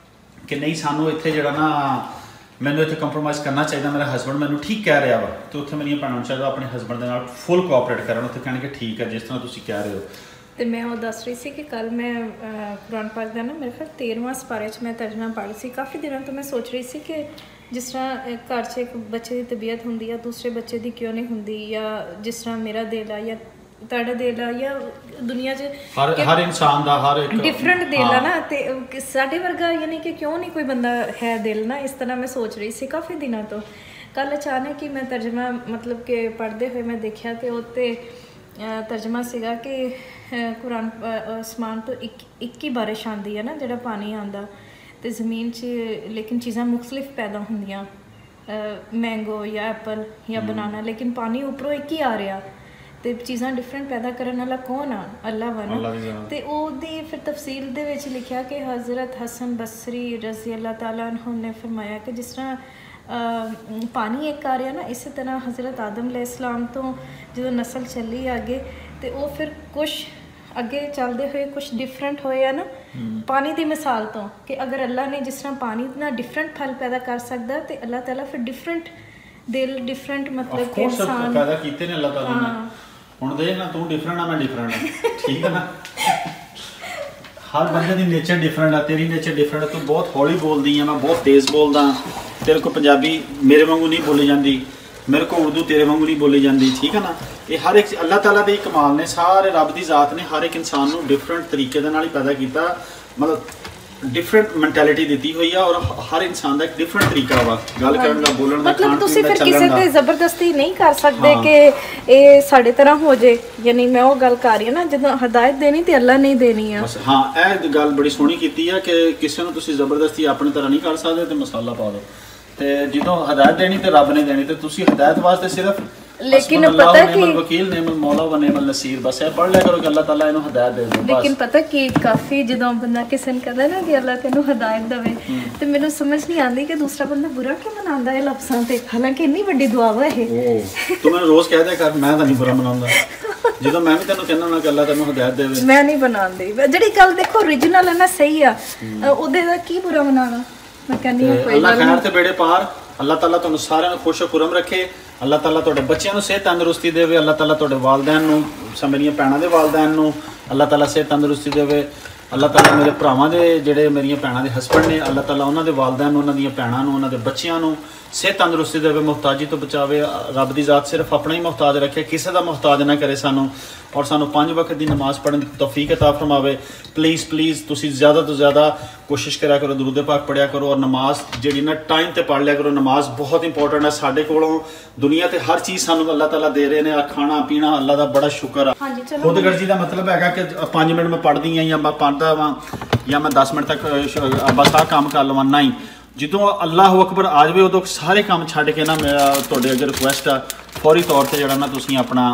ਕਿ ਨਹੀਂ ਸਾਨੂੰ ਇੱਥੇ ਜਿਹੜਾ ਨਾ ਮੈਨੂੰ ਇੱਥੇ ਕੰਪਰੋਮਾਈਜ਼ ਕਰਨਾ ਚਾਹੀਦਾ, ਮੇਰਾ ਹਸਬੈਂਡ ਮੈਨੂੰ ਠੀਕ ਕਹਿ ਰਿਹਾ ਵਾ, ਤੇ ਉੱਥੇ ਮੇਰੀਆਂ ਭੈਣਾਂ ਨੂੰ ਚਾਹੀਦਾ ਆਪਣੇ ਹਸਬੈਂਡ ਦੇ ਨਾਲ ਫੁੱਲ ਕੋਆਪਰੇਟ ਕਰਨ, ਉੱਥੇ ਕਹਿਣ ਕਿ ਠੀਕ ਹੈ ਜਿਸ ਤਰ੍ਹਾਂ ਤੁਸੀਂ ਕਹਿ ਰਹੇ ਹੋ।
ਤੇ ਮੈਂ ਉਹ ਦੱਸ ਰਹੀ ਸੀ ਕਿ ਕੱਲ ਮੈਂ ਕੁਰਾਨ ਪਾਕ ਦਾ ਨਾ ਮੇਰੇ ਖਿਆਲ 13ਵਾਂ ਸਪਾਰੇ 'ਚ ਮੈਂ ਤਰਜਮਾ ਪੜ੍ਹ ਸੀ। ਕਾਫੀ ਦਿਨਾਂ ਤੋਂ ਮੈਂ ਸੋਚ ਰਹੀ ਸੀ ਕਿ ਜਿਸ ਤਰ੍ਹਾਂ ਘਰ 'ਚ ਇੱਕ ਬੱਚੇ ਦੀ ਤਬੀਅਤ ਹੁੰਦੀ ਆ, ਦੂਸਰੇ ਬੱਚੇ ਦੀ ਕਿਉਂ ਨਹੀਂ ਹੁੰਦੀ, ਜਾਂ ਜਿਸ ਤਰ੍ਹਾਂ ਮੇਰਾ ਦਿਲ ਆ ਜਾਂ ਤੁਹਾਡਾ ਦਿਲ ਆ, ਜਾਂ ਦੁਨੀਆ 'ਚ
ਹਰ ਇਨਸਾਨ ਦਾ ਹਰ ਇੱਕ
ਡਿਫਰੈਂਟ ਦਿਲ ਆ ਨਾ, ਤੇ ਸਾਡੇ ਵਰਗਾ ਯਾਨੀ ਕਿ ਕਿਉਂ ਨਹੀਂ ਕੋਈ ਬੰਦਾ ਹੈ ਦਿਲ ਨਾ, ਇਸ ਤਰ੍ਹਾਂ ਮੈਂ ਸੋਚ ਰਹੀ ਸੀ ਕਾਫੀ ਦਿਨਾਂ ਤੋਂ। ਕੱਲ ਅਚਾਨਕ ਹੀ ਮੈਂ ਤਰਜਮਾ ਮਤਲਬ ਕਿ ਪੜ੍ਹਦੇ ਹੋਏ ਮੈਂ ਦੇਖਿਆ ਤੇ ਉੱਤੇ ਤਰਜਮਾ ਸੀਗਾ ਕਿ ਕੁਰਾਨ ਅਸਮਾਨ ਤੋਂ ਇੱਕ ਹੀ ਬਾਰਿਸ਼ ਆਉਂਦੀ ਹੈ ਨਾ, ਜਿਹੜਾ ਪਾਣੀ ਆਉਂਦਾ ਤੇ ਜ਼ਮੀਨ 'ਚ, ਲੇਕਿਨ ਚੀਜ਼ਾਂ ਮੁਖਤਲਿਫ ਪੈਦਾ ਹੁੰਦੀਆਂ, ਮੈਂਗੋ ਜਾਂ ਐਪਲ ਜਾਂ ਬਨਾਨਾ, ਲੇਕਿਨ ਪਾਣੀ ਉੱਪਰੋਂ ਇੱਕ ਹੀ ਆ ਰਿਹਾ ਤੇ ਚੀਜ਼ਾਂ ਡਿਫਰੈਂਟ ਪੈਦਾ ਕਰਨ ਵਾਲਾ ਕੌਣ ਆ? ਅੱਲਾ ਵਾ ਨਾ। ਤੇ ਉਹਦੀ ਫਿਰ ਤਫਸੀਲ ਦੇ ਵਿੱਚ ਲਿਖਿਆ ਕਿ ਹਜ਼ਰਤ ਹਸਨ ਬਸਰੀ ਰਜ਼ੀ ਅੱਲਾਹ ਤਾਲਾ ਅਨਹੁ ਨੇ ਫਰਮਾਇਆ ਕਿ ਜਿਸ ਤਰ੍ਹਾਂ ਪਾਣੀ ਇੱਕ ਆ ਰਿਹਾ ਨਾ, ਇਸੇ ਤਰ੍ਹਾਂ ਹਜ਼ਰਤ ਆਦਮ ਅਲੈਹਿਸਲਾਮ ਤੋਂ ਜਦੋਂ ਨਸਲ ਚੱਲੀ ਅੱਗੇ ਤੇ ਉਹ ਫਿਰ ਕੁਛ ਅੱਗੇ ਚੱਲਦੇ ਹੋਏ ਕੁਛ ਡਿਫਰੈਂਟ ਹੋਏ ਆ ਨਾ ਪਾਣੀ ਦੀ ਮਿਸਾਲ ਤੋਂ, ਕਿ ਅਗਰ ਅੱਲਾ ਨੇ ਜਿਸ ਤਰ੍ਹਾਂ ਪਾਣੀ ਨਾਲ ਡਿਫਰੈਂਟ ਫਲ ਪੈਦਾ ਕਰ ਸਕਦਾ ਤੇ ਅੱਲਾਹ ਤਾਲਾ ਫਿਰ ਡਿਫਰੈਂਟ ਦਿਲ, ਡਿਫਰੈਂਟ ਮਤਲਬ ਕਿ ਇਨਸਾਨ
ਪੈਦਾ ਕੀਤੇ ਨੇ ਅੱਲਾਹ ਤਾਲਾ ਨੇ। ਹੁਣ ਦੇਖ ਨਾ, ਤੂੰ ਡਿਫਰੈਂਟ ਆ, ਮੈਂ ਡਿਫਰੈਂਟ ਆ, ਠੀਕ ਹੈ ਨਾ। ਹਰ ਬੰਦੇ ਦੀ ਨੇਚਰ ਡਿਫਰੈਂਟ ਆ, ਤੇਰੀ ਨੇਚਰ ਡਿਫਰੈਂਟ ਆ। ਤੂੰ ਬਹੁਤ ਹੌਲੀ ਬੋਲਦੀ ਆ, ਮੈਂ ਬਹੁਤ ਤੇਜ਼ ਬੋਲਦਾ। ਤੇਰੇ ਕੋਲ ਪੰਜਾਬੀ ਮੇਰੇ ਵਾਂਗੂ ਨਹੀਂ ਬੋਲੀ ਜਾਂਦੀ, ਮੇਰੇ ਕੋਲ ਉਰਦੂ ਤੇਰੇ ਵਾਂਗੂ ਨਹੀਂ ਬੋਲੀ ਜਾਂਦੀ, ਠੀਕ ਹੈ ਨਾ। ਇਹ ਹਰ ਇੱਕ ਅੱਲਾਹ ਤਾਲਾ ਦੇ ਕਮਾਲ ਨੇ, ਸਾਰੇ ਰੱਬ ਦੀ ਜ਼ਾਤ ਨੇ ਹਰ ਇੱਕ ਇਨਸਾਨ ਨੂੰ ਡਿਫਰੈਂਟ ਤਰੀਕੇ ਦੇ ਨਾਲ ਹੀ ਪੈਦਾ ਕੀਤਾ। ਮਤਲਬ डिफरेंट मैंटेलिटी दी हुई है और हर इंसान का एक डिफरेंट तरीका वा गल करन दा बोलण दा
मतलब
खाण
ਤੁਸੀਂ
पीण दा
ਫਿਰ ਕਿਸੇ
चलन दा
ਤੇ ਜ਼ਬਰਦਸਤੀ ਨਹੀਂ ਕਰ ਸਕਦੇ ਕਿ ਇਹ ਸਾਡੇ ਤਰ੍ਹਾਂ ਹੋ ਜੇ ਯਾਨੀ ਮੈਂ ਉਹ ਗੱਲ ਕਰ ਰਹੀ ਹਾਂ ਨਾ ਜਦੋਂ ਹਦਾਇਤ ਦੇਣੀ ਤੇ ਅੱਲਾ ਨਹੀਂ ਦੇਣੀ ਆ
ਬਸ ਹਾਂ ਇਹ ਗੱਲ ਬੜੀ ਸੋਹਣੀ ਕੀਤੀ ਹੈ ਕਿ ਕਿਸੇ ਨੂੰ ਤੁਸੀਂ ਜ਼ਬਰਦਸਤੀ ਆਪਣੀ ਤਰ੍ਹਾਂ ਨਹੀਂ ਕਰ ਸਕਦੇ ਤੇ ਮਸਾਲਾ ਪਾ ਦਿਓ ਤੇ ਜਦੋਂ ਹਦਾਇਤ ਦੇਣੀ ਤੇ ਰੱਬ ਨੇ ਦੇਣੀ ਤੇ ਤੁਸੀਂ ਹਦਾਇਤ ਵਾਸਤੇ ਸਿਰਫ
लेकिन पता कि
वकील नेमल मौला व नेमल नसीर बस है पढ़ लिया करो कि अल्लाह ताला इन्हें हिदायत दे दे
लेकिन पता कि काफी ਜਦੋਂ ਬੰਦਾ ਕਿਸੇ ਨੂੰ ਕਹਿੰਦਾ ਨਾ ਕਿ ਅੱਲਾ ਤੈਨੂੰ ਹਦਾਇਤ ਦੇਵੇ ਤੇ ਮੈਨੂੰ ਸਮਝ ਨਹੀਂ ਆਉਂਦੀ ਕਿ ਦੂਸਰਾ ਬੰਦਾ ਬੁਰਾ ਕਿਉਂ ਮਨਾਉਂਦਾ ਹੈ ਲਫ਼ਜ਼ਾਂ ਤੇ ਹਾਲਾਂਕਿ ਇੰਨੀ ਵੱਡੀ ਦੁਆ ਹੈ ਇਹ
ਤੂੰ ਮੈਨੂੰ ਰੋਜ਼ ਕਹਿ ਦਿਆ ਕਰ ਮੈਂ ਤਾਂ ਨਹੀਂ ਬੁਰਾ ਮਨਾਉਂਦਾ ਜਦੋਂ ਮੈਂ ਵੀ ਤੈਨੂੰ ਕਹਿੰਦਾ ਨਾ ਕਿ ਅੱਲਾ ਤੈਨੂੰ ਹਦਾਇਤ ਦੇਵੇ ਮੈਂ
ਨਹੀਂ ਬਣਾਉਂਦੀ ਜਿਹੜੀ ਗੱਲ ਦੇਖੋ ओरिजिनल ਹੈ ਨਾ ਸਹੀ ਆ ਉਹਦੇ ਦਾ ਕੀ ਬੁਰਾ ਮਨਾਉਣਾ ਮੈਂ ਕਹਿੰਦੀ ਹਾਂ ਕੋਈ
ਅੱਲਾ ਖੈਰ ਤੇ ਬੇੜੇ ਪਾਰ ਅੱਲਾਹ ਤਾਲਾ ਤੁਹਾਨੂੰ ਸਾਰਿਆਂ ਨੂੰ ਖੁਸ਼ ਖੁਰਮ ਰੱਖੇ ਅੱਲਾਹ ਤਾਲਾ ਤੁਹਾਡੇ ਬੱਚਿਆਂ ਨੂੰ ਸਿਹਤ ਤੰਦਰੁਸਤੀ ਦੇਵੇ ਅੱਲਾਹ ਤਾਲਾ ਤੁਹਾਡੇ ਵਾਲਿਦੈਨ ਨੂੰ ਮੇਰੀਆਂ ਭੈਣਾਂ ਦੇ ਵਾਲਿਦੈਨ ਨੂੰ ਅੱਲਾਹ ਤਾਲਾ ਸਿਹਤ ਤੰਦਰੁਸਤੀ ਦੇਵੇ ਅੱਲਾਹ ਤਾਲਾ ਮੇਰੇ ਭਰਾਵਾਂ ਦੇ ਜਿਹੜੇ ਮੇਰੀਆਂ ਭੈਣਾਂ ਦੇ ਹਸਬੰਡ ਨੇ ਅੱਲਾਹ ਤਾਲਾ ਉਹਨਾਂ ਦੇ ਵਾਲਿਦੈਨ ਨੂੰ ਉਹਨਾਂ ਦੀਆਂ ਭੈਣਾਂ ਨੂੰ ਉਹਨਾਂ ਦੇ ਬੱਚਿਆਂ ਨੂੰ ਸਿਹਤ ਤੰਦਰੁਸਤੀ ਦੇਵੇ ਮੁਹਤਾਜੀ ਤੋਂ ਬਚਾਵੇ ਰੱਬ ਦੀ ਜ਼ਾਤ ਸਿਰਫ ਆਪਣਾ ਹੀ ਮੁਹਤਾਜ ਰੱਖੇ ਕਿਸੇ ਦਾ ਮੁਹਤਾਜ ਨਾ ਕਰੇ ਸਾਨੂੰ ਔਰ ਸਾਨੂੰ 5 ਵਕਤ ਦੀ ਨਮਾਜ਼ ਪੜ੍ਹਨ ਦੀ ਤੌਫੀਕ ਅਤਾ ਫਰਮਾਵੇ ਪਲੀਜ਼ ਤੁਸੀਂ ਜ਼ਿਆਦਾ ਤੋਂ ਜ਼ਿਆਦਾ ਕੋਸ਼ਿਸ਼ ਕਰਿਆ ਕਰੋ ਦਰੂਦ ਪਾਕ ਪੜ੍ਹਿਆ ਕਰੋ ਔਰ ਨਮਾਜ਼ ਜਿਹੜੀ ਨਾ ਟਾਈਮ ਤੇ ਪੜ੍ਹ ਲਿਆ ਕਰੋ ਨਮਾਜ਼ ਬਹੁਤ ਇੰਪੋਰਟੈਂਟ ਹੈ ਸਾਡੇ ਕੋਲੋਂ ਦੁਨੀਆ ਤੇ ਹਰ ਚੀਜ਼ ਸਾਨੂੰ ਅੱਲਾਹ ਤਾਲਾ ਦੇ ਰਹੇ ਨੇ ਆ ਖਾਣਾ ਪੀਣਾ ਅੱਲਾਹ ਦਾ ਬੜਾ ਸ਼ੁਕਰ ਆ ਖੁਦਗਰਜ਼ੀ ਦਾ ਮਤਲਬ ਹੈਗਾ ਕਿ 5 ਮਿੰਟ ਮੈਂ ਪੜ੍ਹਦੀ ਆ ਜਾਂ ਮੈਂ ਪੜ੍ਹਦਾ ਵਾਂ ਜਾਂ ਮੈਂ 10 ਮਿੰਟ ਤੱਕ ਬਸ ਆਹ ਕੰਮ ਕਰ ਲਵਾਂ ਨਹੀਂ ਜਦੋਂ ਅੱਲਾਹੁ ਅਕਬਰ ਆ ਜਾਵੇ ਉਦੋਂ ਸਾਰੇ ਕੰਮ ਛੱਡ ਕੇ ਨਾ ਮੇਰਾ ਤੁਹਾਡੇ ਅੱਗੇ ਰਿਕੁਐਸਟ ਆ ਫੌਰੀ ਤੌਰ ਤੇ ਜਿਹੜਾ ਨਾ ਤੁਸੀਂ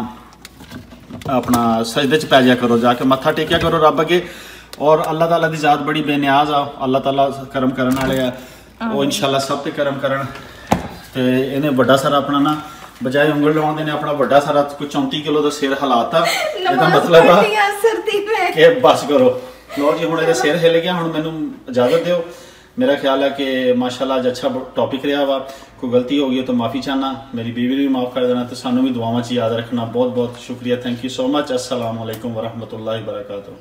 ਆਪਣਾ ਸਜਦੇ ਚ ਪੈ ਜਾ ਕਰੋ ਜਾ ਕੇ ਮੱਥਾ ਟੇਕਿਆ ਕਰੋ ਰੱਬ ਅੱਗੇ ਔਰ ਅੱਲਾਹ ਤਾਲਾ ਦੀ ਜ਼ਾਤ ਬੜੀ ਬੇਨਿਆਜ਼ ਆ ਅੱਲਾਹ ਤਾਲਾ ਕਰਮ ਕਰਨ ਵਾਲੇ ਆ ਉਹ ਇਨਸ਼ਾਅੱਲਾ ਸਭ ਤੇ ਕਰਮ ਕਰਨ ਤੇ ਇਹਨੇ ਵੱਡਾ ਸਾਰਾ ਆਪਣਾ ਨਾ ਬਜਾਏ ਉਂਗਲ ਲਾਉਣ ਦੇ ਨੇ ਆਪਣਾ ਵੱਡਾ ਸਾਰਾ ਕੋਈ 34 ਕਿਲੋ ਦਾ ਸਿਰ ਹਲਾਤਾ ਇਹਦਾ ਮਤਲਬ ਆ ਕਿ ਬਸ ਕਰੋ ਲੋ ਜੀ ਹੁਣ ਇਹਦਾ ਸਿਰ ਹਿੱਲ ਗਿਆ ਹੁਣ ਮੈਨੂੰ ਇਜਾਜ਼ਤ ਦਿਓ मेरा ख्याल है कि माशाल्लाह आज अच्छा टॉपिक रहा वा कोई गलती हो गई तो माफ़ी चाहना मेरी बीवी भी माफ़ कर देना तो सानू भी दुआवां च याद रखना बहुत बहुत शुक्रिया थैंक यू सो मच अस्सलाम वालेकुम वरहमतुल्लाहि वबरकातुहू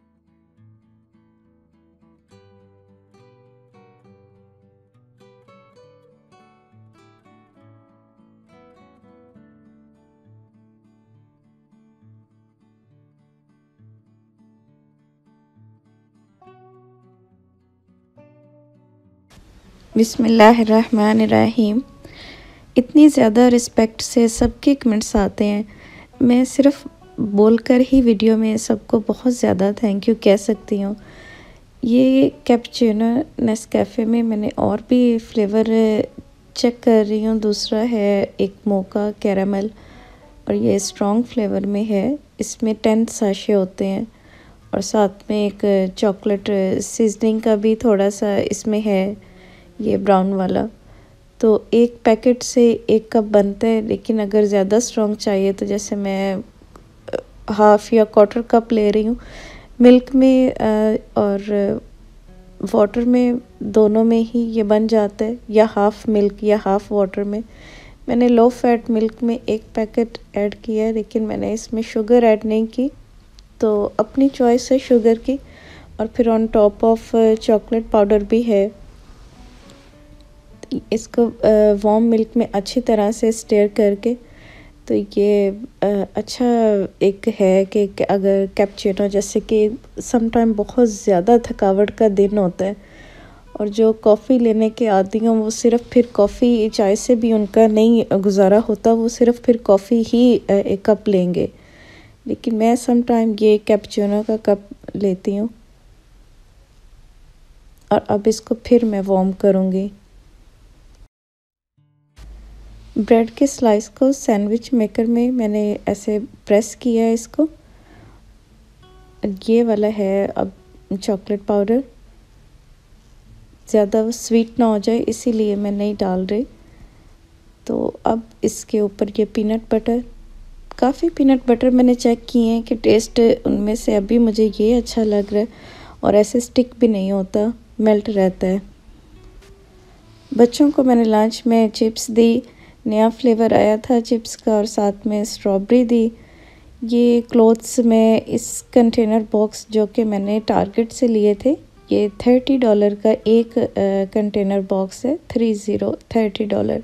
बिस्मिल्लाहिर्रहमानिर्रहीम। इतनी ज़्यादा रिस्पेक्ट से सबके कमेंट्स आते हैं, मैं सिर्फ बोलकर ही वीडियो में सबको बहुत ज़्यादा थैंक यू कह सकती हूँ। ये कैपुचिनो नेस्कैफ़े में मैंने और भी फ्लेवर चेक कर रही हूँ। दूसरा है एक मोका कैरामल और ये स्ट्रॉन्ग फ्लेवर में है। इसमें 10 साशे होते हैं और साथ में एक चॉकलेट सीजनिंग का भी थोड़ा सा इसमें है, ये ब्राउन वाला। तो एक पैकेट से 1 कप बनता है, लेकिन अगर ज़्यादा स्ट्रॉन्ग चाहिए तो जैसे मैं हाफ़ या 1/4 कप ले रही हूँ। मिल्क में और वाटर में दोनों में ही ये बन जाता है, या हाफ़ मिल्क या हाफ़ वाटर में। मैंने लो फैट मिल्क में 1 पैकेट ऐड किया है, लेकिन मैंने इसमें शुगर ऐड नहीं की, तो अपनी चॉइस है शुगर की। और फिर on top of chocolate powder भी है। इसको वार्म मिल्क में अच्छी तरह से स्टेयर करके, तो ये अच्छा एक है कि अगर कैपुचिनो जैसे कि सम टाइम बहुत ज़्यादा थकावट का दिन होता है और जो कॉफ़ी लेने के आदी हैं वो सिर्फ़ फिर कॉफ़ी चाय से भी उनका नहीं गुजारा होता, वो सिर्फ़ फिर कॉफ़ी ही 1 कप लेंगे। लेकिन मैं सम टाइम ये कैपुचिनो का कप लेती हूँ। और अब इसको फिर मैं वार्म करूँगी। ब्रेड के स्लाइस को सैंडविच मेकर में मैंने ऐसे प्रेस किया है इसको। ये वाला है अब चॉकलेट पाउडर, ज़्यादा स्वीट ना हो जाए इसीलिए मैं नहीं डाल रही। तो अब इसके ऊपर ये पीनट बटर, काफ़ी पीनट बटर मैंने चेक किए हैं कि टेस्ट उनमें से अभी मुझे ये अच्छा लग रहा है और ऐसे स्टिक भी नहीं होता, मेल्ट रहता है। बच्चों को मैंने लंच में चिप्स दी, नया फ्लेवर आया था चिप्स का, और साथ में स्ट्रॉबेरी दी। ये क्लोथ्स में इस कंटेनर बॉक्स जो कि मैंने टारगेट से लिए थे, ये $30 का एक कंटेनर बॉक्स है, $30।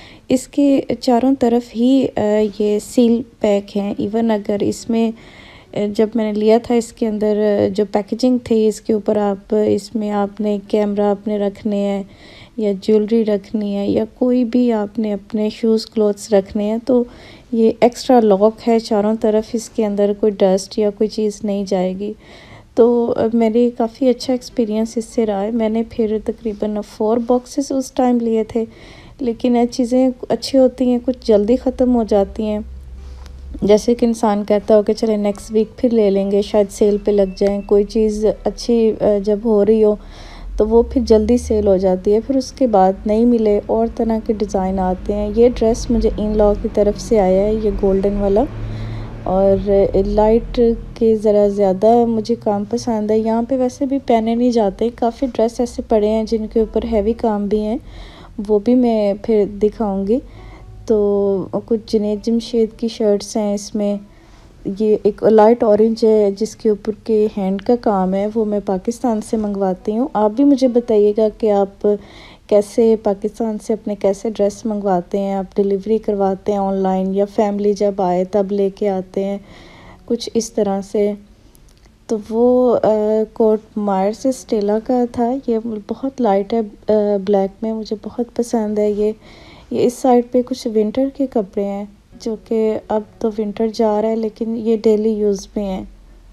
इसके चारों तरफ ही ये सील पैक हैं। इवन अगर इसमें जब मैंने लिया था इसके अंदर जो पैकेजिंग थी, इसके ऊपर आप इसमें आपने कैमरा अपने रखने हैं या ज्वेलरी रखनी है या कोई भी आपने अपने शूज़ क्लोथ्स रखने हैं, तो ये एक्स्ट्रा लॉक है चारों तरफ, इसके अंदर कोई डस्ट या कोई चीज़ नहीं जाएगी। तो मेरे काफ़ी अच्छा एक्सपीरियंस इससे रहा है। मैंने फिर तकरीबन 4 बॉक्सेस उस टाइम लिए थे, लेकिन ये चीज़ें अच्छी होती हैं, कुछ जल्दी ख़त्म हो जाती हैं। जैसे कि इंसान कहता हो कि चले नेक्स्ट वीक फिर ले लेंगे, शायद सेल पे लग जाए। कोई चीज़ अच्छी जब हो रही हो तो वो फिर जल्दी सेल हो जाती है, फिर उसके बाद नहीं मिले और तरह के डिज़ाइन आते हैं। ये ड्रेस मुझे इन लॉ की तरफ से आया है, ये गोल्डन वाला, और लाइट के ज़रा ज़्यादा मुझे काम पसंद है। यहाँ पे वैसे भी पहने नहीं जाते, काफ़ी ड्रेस ऐसे पड़े हैं जिनके ऊपर हैवी काम भी हैं, वो भी मैं फिर दिखाऊंगी। तो कुछ जुनैद जमशेद की शर्ट्स हैं इसमें। ये एक लाइट ऑरेंज है जिसके ऊपर के हैंड का काम है, वो मैं पाकिस्तान से मंगवाती हूँ। आप भी मुझे बताइएगा कि आप कैसे पाकिस्तान से अपने कैसे ड्रेस मंगवाते हैं, आप डिलीवरी करवाते हैं ऑनलाइन या फैमिली जब आए तब लेके आते हैं, कुछ इस तरह से। तो वो कोट मायर्स स्टेला का था, ये बहुत लाइट है ब्लैक में, मुझे बहुत पसंद है ये इस साइड पे कुछ विंटर के कपड़े हैं जो कि अब तो विंटर जा रहा है लेकिन ये डेली यूज़ में हैं।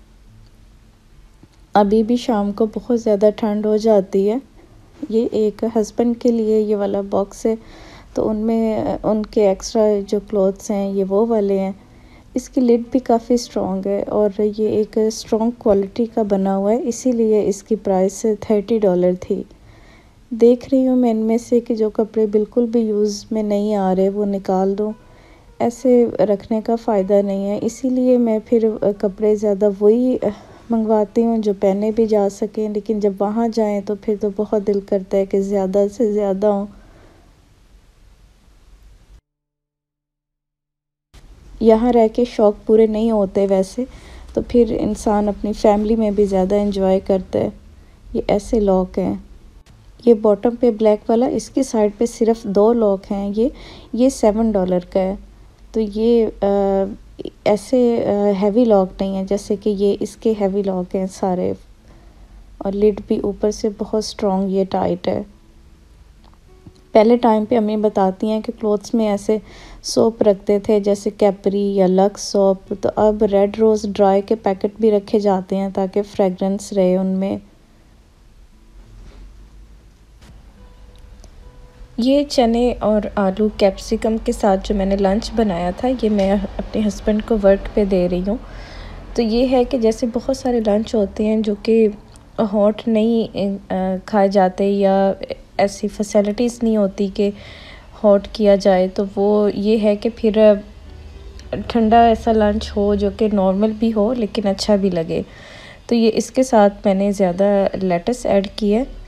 अभी भी शाम को बहुत ज़्यादा ठंड हो जाती है। ये एक हस्बैंड के लिए ये वाला बॉक्स है, तो उनमें उनके एक्स्ट्रा जो क्लोथ्स हैं ये वो वाले हैं। इसकी लिड भी काफ़ी स्ट्रॉन्ग है और ये एक स्ट्रॉन्ग क्वालिटी का बना हुआ है, इसीलिए इसकी प्राइस $30 थी। देख रही हूँ मैं इनमें से कि जो कपड़े बिल्कुल भी यूज़ में नहीं आ रहे वो निकाल दूँ, ऐसे रखने का फ़ायदा नहीं है। इसीलिए मैं फिर कपड़े ज़्यादा वही मंगवाती हूँ जो पहने भी जा सकें, लेकिन जब वहाँ जाएं तो फिर तो बहुत दिल करता है कि ज़्यादा से ज़्यादा हो। यहाँ रह के शौक़ पूरे नहीं होते वैसे, तो फिर इंसान अपनी फैमिली में भी ज़्यादा एंजॉय करता है। ये ऐसे लॉक हैं, ये बॉटम पे ब्लैक वाला, इसकी साइड पे सिर्फ 2 लॉक हैं। ये $7 का है। तो ये ऐसे हैवी लॉक नहीं है जैसे कि ये इसके हैवी लॉक हैं सारे, और लिड भी ऊपर से बहुत स्ट्रॉन्ग ये टाइट है। पहले टाइम पे अम्मी बताती हैं कि क्लोथ्स में ऐसे सोप रखते थे जैसे कैपरी या लक्स सोप, तो अब रेड रोज़ ड्राई के पैकेट भी रखे जाते हैं ताकि फ्रेगरेंस रहे उनमें। ये चने और आलू कैप्सिकम के साथ जो मैंने लंच बनाया था, ये मैं अपने हस्बैंड को वर्क पे दे रही हूँ। तो ये है कि जैसे बहुत सारे लंच होते हैं जो कि हॉट नहीं खाए जाते या ऐसी फैसिलिटीज़ नहीं होती कि हॉट किया जाए, तो वो ये है कि फिर ठंडा ऐसा लंच हो जो कि नॉर्मल भी हो लेकिन अच्छा भी लगे। तो ये इसके साथ मैंने ज़्यादा लेटस ऐड की है